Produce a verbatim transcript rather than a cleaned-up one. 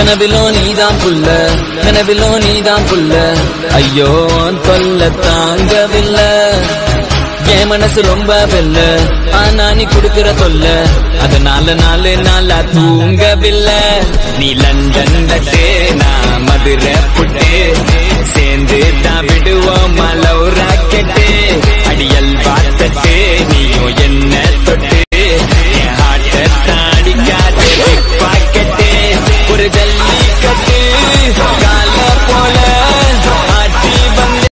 கனவிலோ நீதான் புள்ள கனவிலோ நீதான் புள்ள ஐயோ தொல்ல தாங்கவில்லை என் மனசு ரொம்ப வெல்ல ஆனா நீ குடுக்கிற தொல்ல அதனால நாலு நாளா தூங்கவில்லை நீ லண்டன் லட்டே நான் மதுரை